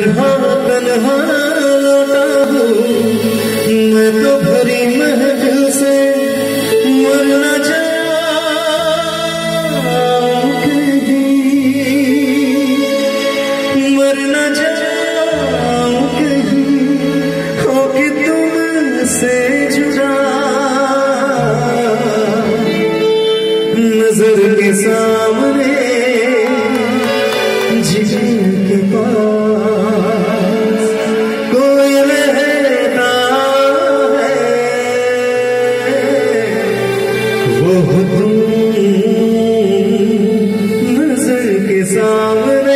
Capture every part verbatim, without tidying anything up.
तन्हा तन्हा लौटा हूँ मैं तो भरी महफिल से मर न जाऊं कहीं, मर न जाऊं कहीं हो कि तुमसे जुदा। नजर के सामने जिगर के पास कोई रहता है, वो तुम नजर के सामने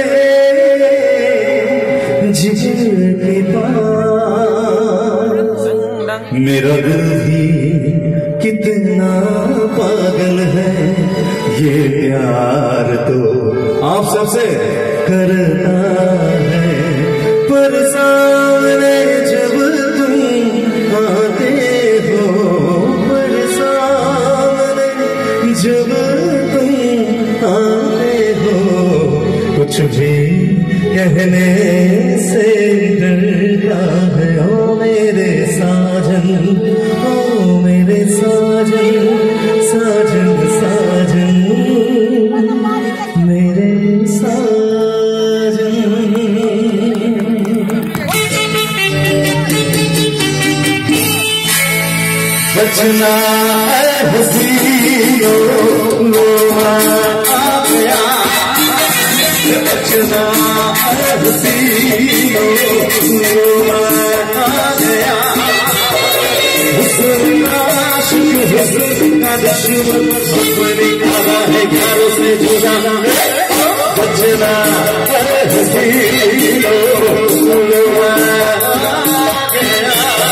जिगर के पास। मेरा दिल भी कितना पागल है, ये प्यार तो आप सबसे करता है, पर सामने जब तुम आते हो, पर सामने जब तुम आते हो, कुछ भी कहने से डरता है। ओ मेरे साजन, ओ मेरे साजन, साजन साजन मेरे साजन। बचना है हसीनों लो आ गया, बचना है हसीनों लो आ गया। हुस्न का आशिक हुस्न का दुश्मन अपनी काला है यारों से जुदा। बचना है हसीनों लो आ गया।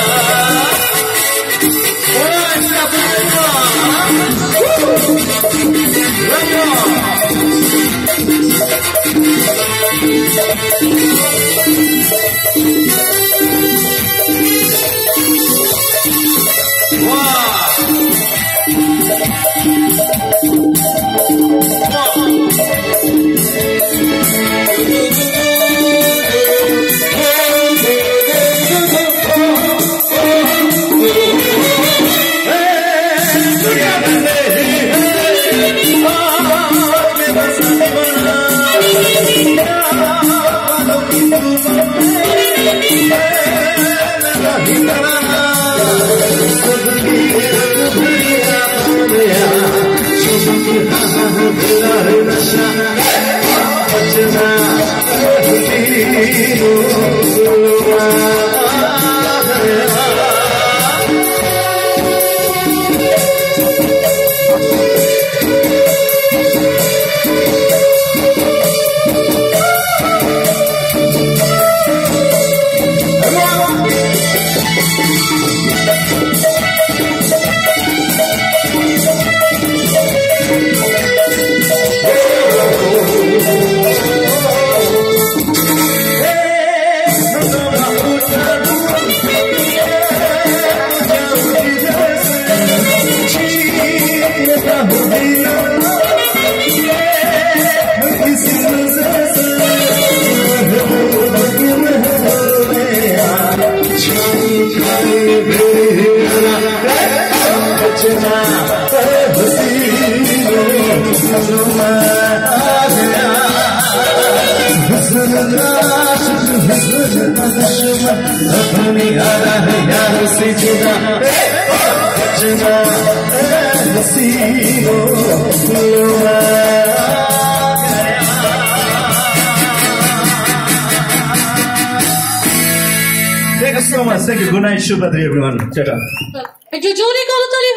अपनी आरा है यारों से जुदा। बचना हसीनों लो आ गया। Thank you so much. Thank you. Good night. Shubhadri everyone. Chata.